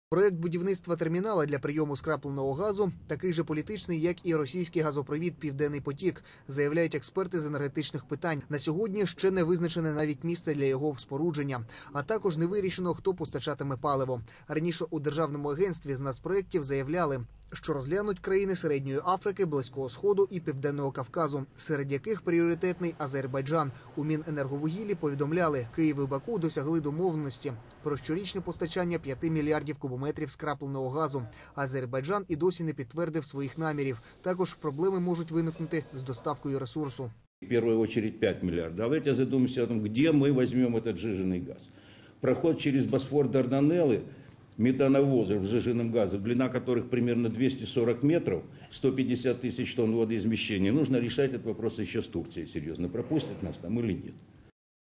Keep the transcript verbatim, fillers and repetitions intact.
Проєкт будівництва термінала для прийому скрапленого газу такий же політичний, як і російський газопровід «Південний потік», заявляють експерти з енергетичних питань. На сьогодні ще не визначене навіть місце для його спорудження, а також не вирішено, хто постачатиме паливо. Раніше у Державному агентстві з нацпроєктів заявляли, що розглянуть країни Середньої Африки, Близького Сходу і Південного Кавказу, серед яких пріоритетний Азербайджан. У Міненерговугіллі повідомляли, Київ і Баку досягли домовленості про щорічне постачання п'яти мільярдів кубометрів скрапленого газу. Азербайджан і досі не підтвердив своїх намірів. Також проблеми можуть виникнути з доставкою ресурсу. В первую очередь пять миллиардов. Давайте задумаемся о том, где мы возьмем этот сжиженный газ. Проход через Босфор-Дарданеллы, метановозов с сжиженным газом, длина которых примерно двести сорок метров, сто пятьдесят тысяч тонн водоизмещения. Нужно решать этот вопрос еще с Турцией серьезно, пропустят нас там или нет.